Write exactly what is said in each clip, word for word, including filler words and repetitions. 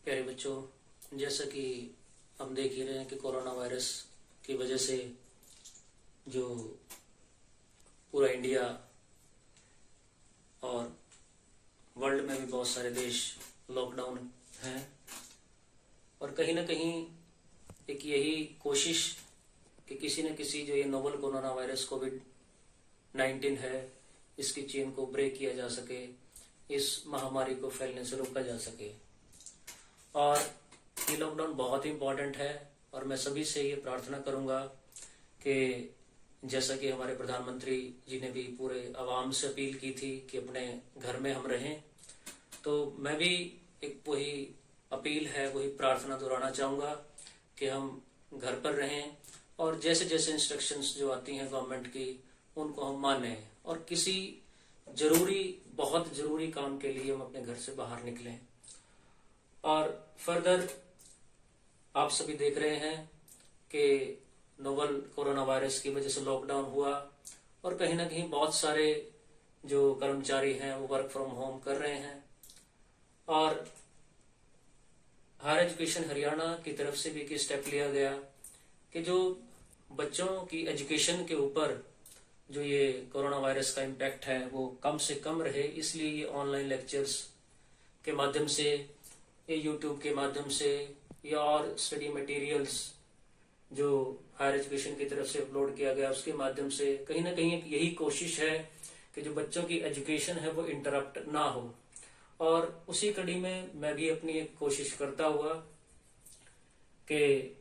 प्यारे बच्चों, जैसा कि हम देख ही रहे हैं कि कोरोना वायरस की वजह से जो पूरा इंडिया और वर्ल्ड में भी बहुत सारे देश लॉकडाउन हैं और कहीं ना कहीं एक यही कोशिश कि किसी न किसी जो ये novel corona virus covid nineteen है, इसकी चेन को ब्रेक किया जा सके, इस महामारी को फैलने से रोका जा सके। और ये लॉकडाउन बहुत ही इम्पोर्टेंट है और मैं सभी से ये प्रार्थना करूंगा कि जैसा कि हमारे प्रधानमंत्री जी ने भी पूरे आवाम से अपील की थी कि अपने घर में हम रहें, तो मैं भी एक वही अपील है, वही प्रार्थना दोहराना चाहूंगा कि हम घर पर रहें और जैसे जैसे इंस्ट्रक्शंस जो आती हैं गवर्नमेंट की उनको हम मानें और किसी जरूरी बहुत जरूरी काम के लिए हम अपने घर से बाहर निकलें। और फर्दर आप सभी देख रहे हैं कि नोवल कोरोना वायरस की वजह से लॉकडाउन हुआ और कहीं ना कहीं बहुत सारे जो कर्मचारी हैं वो वर्क फ्रॉम होम कर रहे हैं और हायर एजुकेशन हरियाणा की तरफ से भी एक स्टेप लिया गया कि जो बच्चों की एजुकेशन के ऊपर जो ये कोरोना वायरस का इम्पैक्ट है वो कम से कम रहे, इसलिए ये ऑनलाइन लेक्चर्स के माध्यम से, ये यूट्यूब के माध्यम से या और स्टडी मटेरियल्स जो हायर एजुकेशन की तरफ से अपलोड किया गया उसके माध्यम से कहीं ना कहीं एक यही कोशिश है कि जो बच्चों की एजुकेशन है वो इंटरप्ट ना हो। और उसी कड़ी में मैं भी अपनी एक कोशिश करता हुआ कि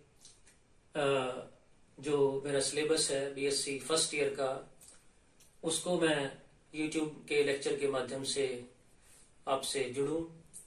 जो मेरा सिलेबस है बी.Sc फर्स्ट ईयर का, उसको मैं यूट्यूब के लेक्चर के माध्यम से आपसे जुड़ूं।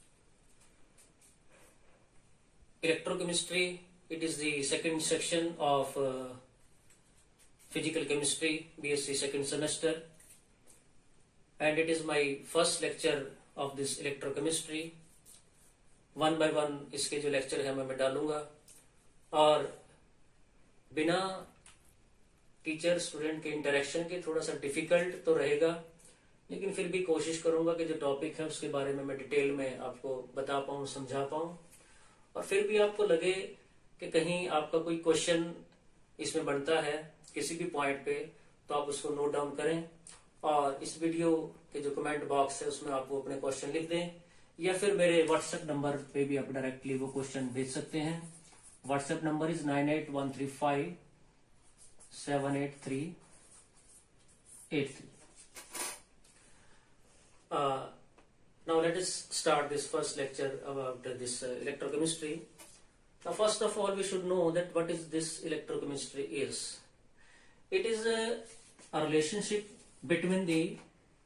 Electrochemistry, it is the second section of uh, physical chemistry B.Sc second semester and it is my first lecture of this electrochemistry. One by one इसके जो लेक्चर है मैं मैं डालूंगा और बिना टीचर स्टूडेंट के इंटरेक्शन के थोड़ा सा डिफिकल्ट तो रहेगा, लेकिन फिर भी कोशिश करूंगा कि जो टॉपिक है उसके बारे में मैं डिटेल में आपको बता पाऊं, समझा पाऊं और फिर भी आपको लगे कि कहीं आपका कोई क्वेश्चन इसमें बनता है किसी भी पॉइंट पे तो आप उसको नोट डाउन करें और इस वीडियो के जो कमेंट बॉक्स है उसमें आप वो अपने क्वेश्चन लिख दें या फिर मेरे व्हाट्सएप नंबर पे भी आप डायरेक्टली वो क्वेश्चन भेज सकते हैं। WhatsApp number is nine eight one three five seven eight three eight three. Now let us start this first lecture about uh, this uh, electrochemistry. Now first of all we should know that what is this electrochemistry is. It is a, a relationship between the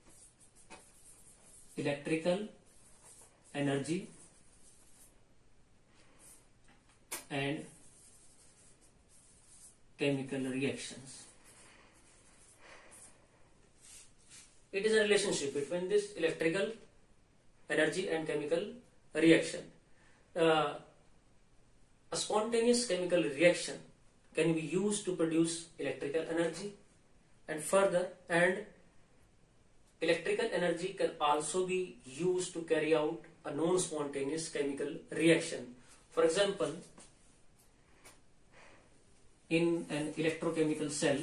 electrical energy and chemical reactions. It is a relationship between this electrical energy and chemical reaction. Uh, a spontaneous chemical reaction can be used to produce electrical energy and further and electrical energy can also be used to carry out a non-spontaneous chemical reaction. For example, in an electrochemical cell,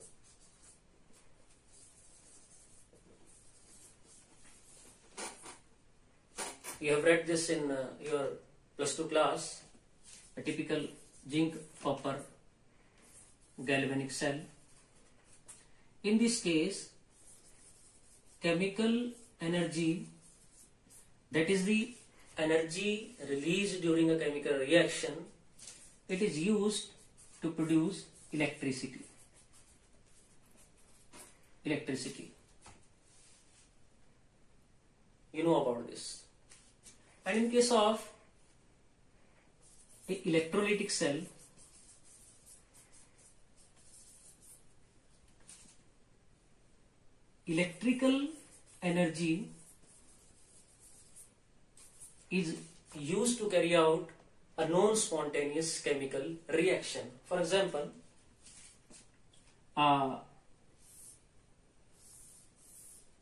you have read this in uh, your plus two class, a typical zinc copper galvanic cell. In this case, chemical energy, that is the energy released during a chemical reaction, it is used to produce electricity. Electricity. You know about this. And in case of the electrolytic cell, electrical energy is used to carry out a non-spontaneous chemical reaction. For example, uh,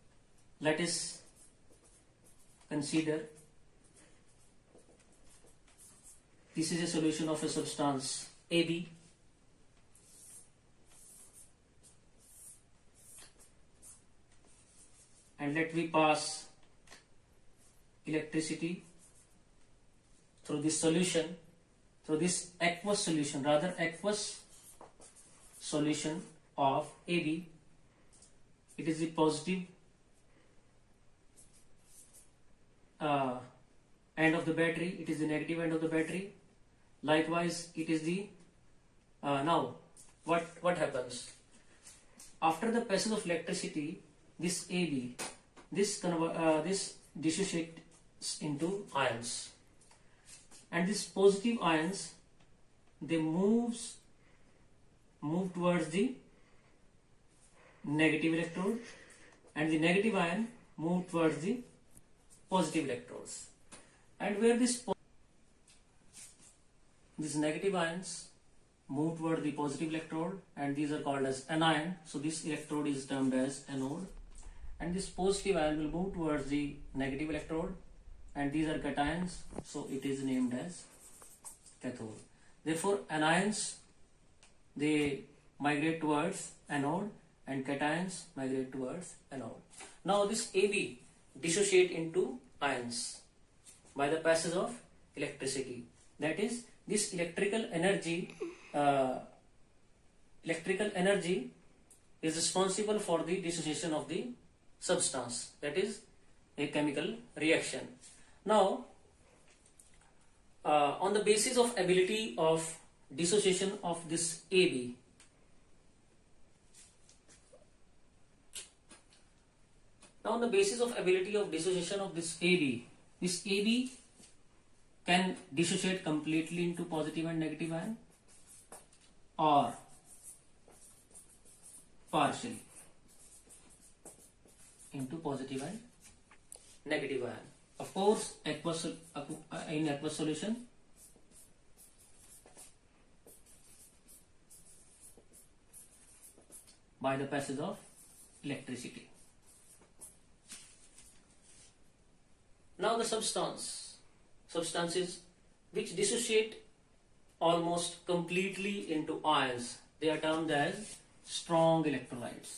let us consider this is a solution of a substance A B. And let me pass electricity through this solution, through this aqueous solution, rather aqueous solution of A B. It is the positive uh, end of the battery, it is the negative end of the battery. Likewise, it is the uh, now what what happens after the passage of electricity? This A B, this conver uh, this dissociates into ions, and these positive ions, they moves move towards the negative electrode, and the negative ion move towards the positive electrodes. And where this these negative ions move toward the positive electrode, and these are called as anion. So this electrode is termed as anode, and this positive ion will move towards the negative electrode, and these are cations, so it is named as cathode. Therefore, anions, they migrate towards anode, and cations migrate towards anode. Now this A B dissociate into ions by the passage of electricity. That is, this electrical energy, uh, electrical energy is responsible for the dissociation of the substance. That is a chemical reaction. Now, uh, on the basis of ability of dissociation of this A B, now on the basis of ability of dissociation of this A B, this A B can dissociate completely into positive and negative ion, or partially into positive and negative ion. Of course, aqueous, in aqueous solution, by the passage of electricity. Now the substance, substances which dissociate almost completely into ions, they are termed as strong electrolytes.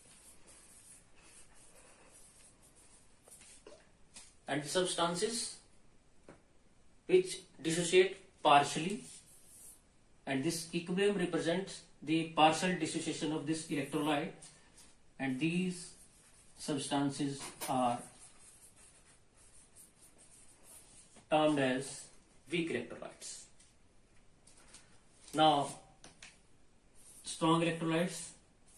And the substances which dissociate partially, and this equilibrium represents the partial dissociation of this electrolyte, and these substances are termed as weak electrolytes. Now, strong electrolytes,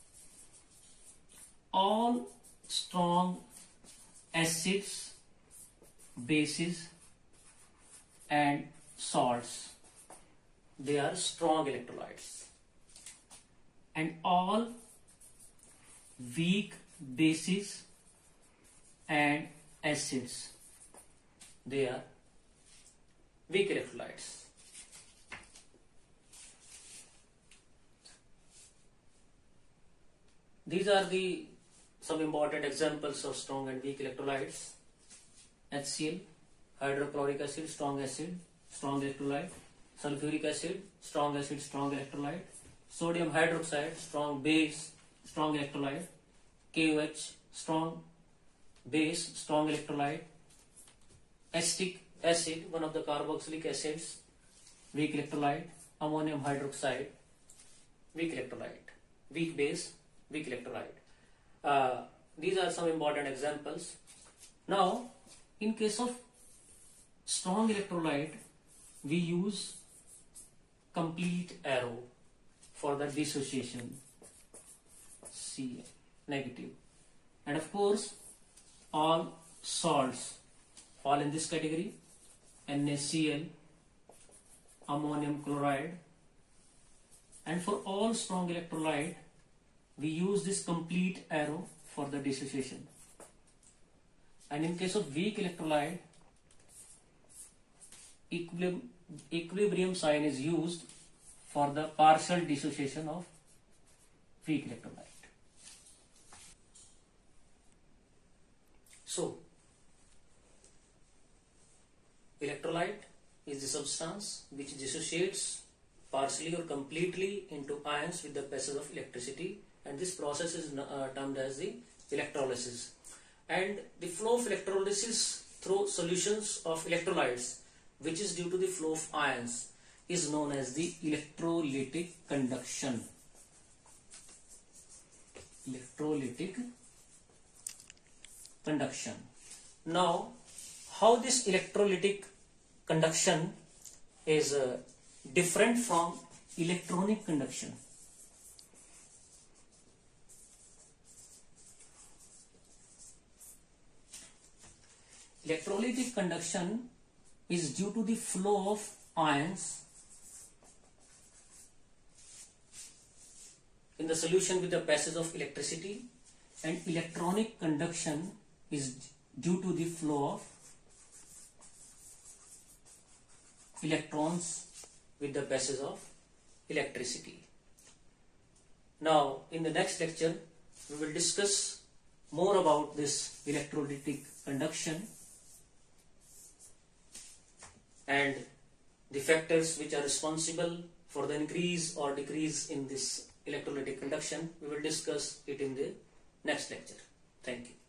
all strong acids, bases and salts, they are strong electrolytes, and all weak bases and acids, they are weak electrolytes. These are the some important examples of strong and weak electrolytes. H C l, hydrochloric acid, strong acid, strong electrolyte. Sulfuric acid, strong acid, strong electrolyte. Sodium hydroxide, strong base, strong electrolyte. K O H, strong base, strong electrolyte. Acetic acid, one of the carboxylic acids, weak electrolyte. Ammonium hydroxide, weak electrolyte. Weak base, weak electrolyte. Uh, these are some important examples. Now, in case of strong electrolyte, we use complete arrow for the dissociation, C negative. And of course, all salts fall in this category: NaCl, ammonium chloride. And for all strong electrolyte, we use this complete arrow for the dissociation. And in case of weak electrolyte, equilibrium, equilibrium sign is used for the partial dissociation of weak electrolyte. So, electrolyte is the substance which dissociates partially or completely into ions with the passage of electricity, and this process is uh, termed as the electrolysis. And the flow of electrolysis through solutions of electrolytes, which is due to the flow of ions, is known as the electrolytic conduction. Electrolytic conduction. Now, how this electrolytic conduction is uh, different from electronic conduction? Electrolytic conduction is due to the flow of ions in the solution with the passage of electricity, and electronic conduction is due to the flow of electrons with the passage of electricity. Now, in the next lecture, we will discuss more about this electrolytic conduction and the factors which are responsible for the increase or decrease in this electrolytic conduction. We will discuss it in the next lecture. Thank you.